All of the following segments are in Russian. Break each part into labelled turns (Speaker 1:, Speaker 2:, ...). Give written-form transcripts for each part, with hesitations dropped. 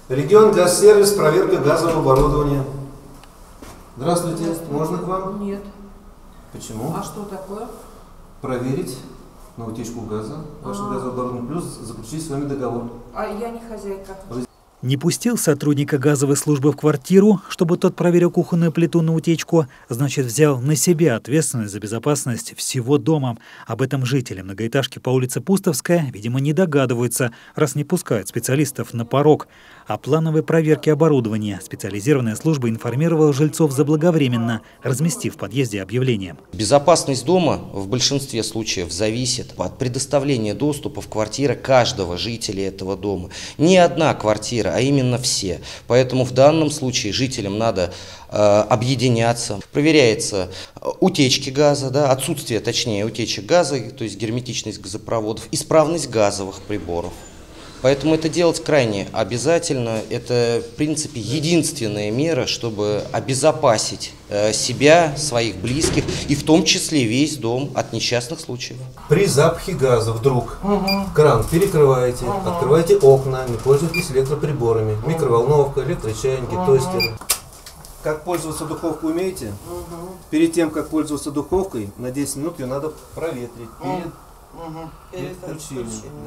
Speaker 1: Регион Газсервис, проверка газового оборудования. Здравствуйте. Можно к вам?
Speaker 2: Нет.
Speaker 1: Почему?
Speaker 2: А что такое?
Speaker 1: Проверить на утечку газа, ваше газовое оборудование, плюс заключить с вами договор.
Speaker 2: А я не хозяйка.
Speaker 3: Не пустил сотрудника газовой службы в квартиру, чтобы тот проверил кухонную плиту на утечку, значит, взял на себя ответственность за безопасность всего дома. Об этом жители многоэтажки по улице Пустовская, видимо, не догадываются, раз не пускают специалистов на порог. О плановой проверке оборудования специализированная служба информировала жильцов заблаговременно, разместив в подъезде объявление.
Speaker 4: Безопасность дома в большинстве случаев зависит от предоставления доступа в квартиры каждого жителя этого дома. Не одна квартира, а именно все. Поэтому в данном случае жителям надо объединяться. Проверяется утечки газа, отсутствие, точнее, утечек газа, то есть герметичность газопроводов, исправность газовых приборов. Поэтому это делать крайне обязательно. Это, в принципе, единственная мера, чтобы обезопасить себя, своих близких и в том числе весь дом от несчастных случаев.
Speaker 1: При запахе газа вдруг кран перекрываете, открываете окна, не пользуйтесь электроприборами, микроволновка, электрочайники, тостеры. Как пользоваться духовкой умеете? Перед тем, как пользоваться духовкой, на 10 минут ее надо проветрить перед включением.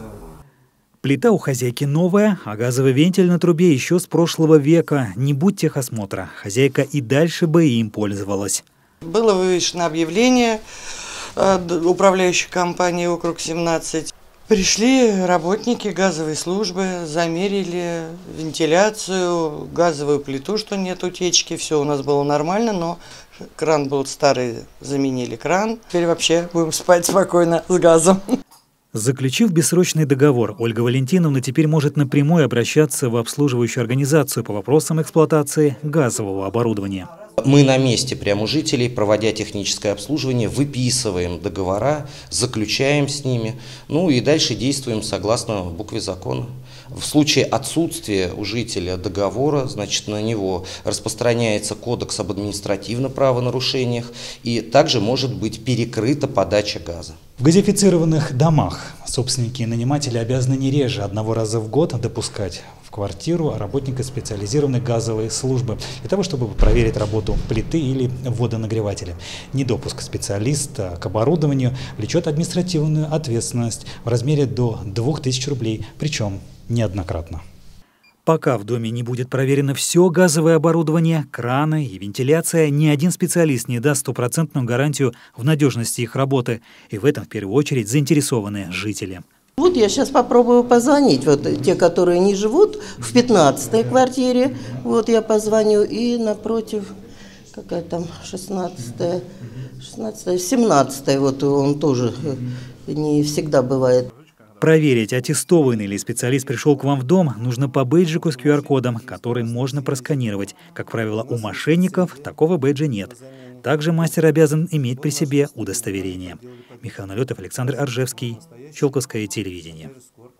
Speaker 3: Плита у хозяйки новая, а газовый вентиль на трубе еще с прошлого века. Не будь техосмотра, хозяйка и дальше бы им пользовалась.
Speaker 5: Было вывешено объявление управляющей компании «Округ 17». Пришли работники газовой службы, замерили вентиляцию, газовую плиту, что нет утечки. Все у нас было нормально, но кран был старый, заменили кран. Теперь вообще будем спать спокойно с газом.
Speaker 3: Заключив бессрочный договор, Ольга Валентиновна теперь может напрямую обращаться в обслуживающую организацию по вопросам эксплуатации газового оборудования.
Speaker 4: Мы на месте прямо у жителей, проводя техническое обслуживание, выписываем договора, заключаем с ними, ну и дальше действуем согласно букве закона. В случае отсутствия у жителя договора, значит, на него распространяется кодекс об административных правонарушениях и также может быть перекрыта подача газа.
Speaker 3: В газифицированных домах собственники и наниматели обязаны не реже одного раза в год допускать в квартиру работника специализированной газовой службы для того, чтобы проверить работу плиты или водонагревателя. Недопуск специалиста к оборудованию влечет административную ответственность в размере до 2000 рублей, причем неоднократно. Пока в доме не будет проверено все газовое оборудование, краны и вентиляция, ни один специалист не даст стопроцентную гарантию в надежности их работы. И в этом в первую очередь заинтересованы жители.
Speaker 6: Вот я сейчас попробую позвонить. Вот те, которые не живут в 15-й квартире, вот я позвоню. И напротив, какая там 16-я, 17-я, вот он тоже не всегда бывает.
Speaker 3: Проверить, аттестованный ли специалист пришел к вам в дом, нужно по бейджику с QR-кодом, который можно просканировать. Как правило, у мошенников такого бейджа нет. Также мастер обязан иметь при себе удостоверение. Михаил Налетов, Александр Оржевский, Щелковское телевидение.